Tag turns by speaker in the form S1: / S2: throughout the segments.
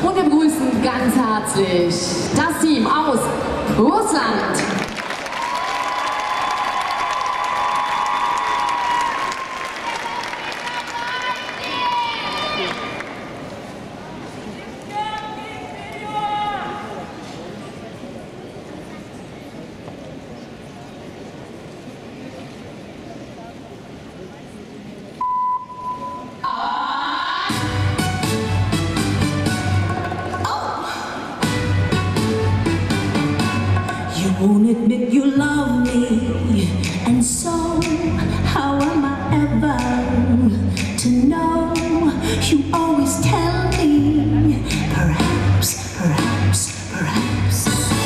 S1: Und wir begrüßen ganz herzlich das Team aus Russland.
S2: Won't admit you love me, and so how am I ever to know? You always tell me, perhaps, perhaps, perhaps.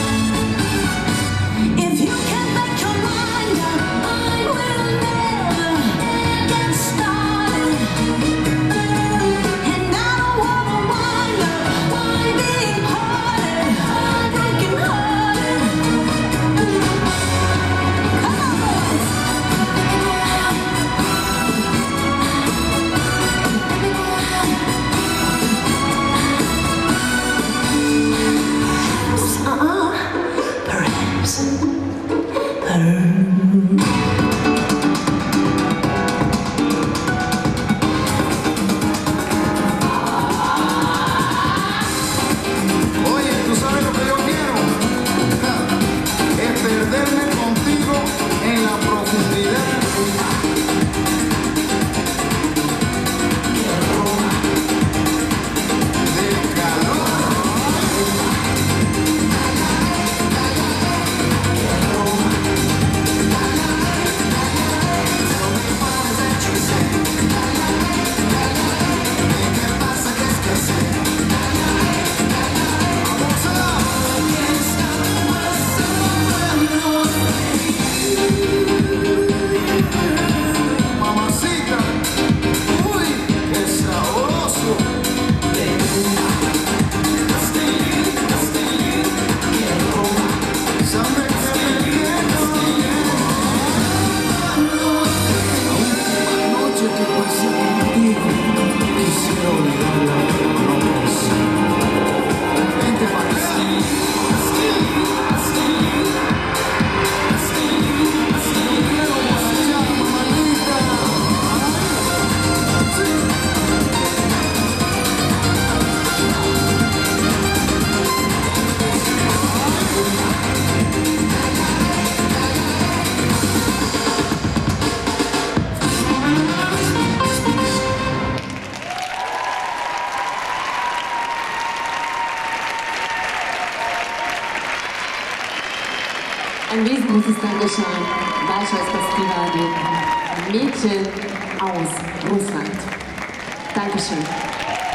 S2: If you can make your mind up, I will never get started. And I don't wanna wind up being parted, broken hearted.
S1: Ein riesengroßes Dankeschön. Balscheiß Festival, den Mädchen aus Russland. Dankeschön.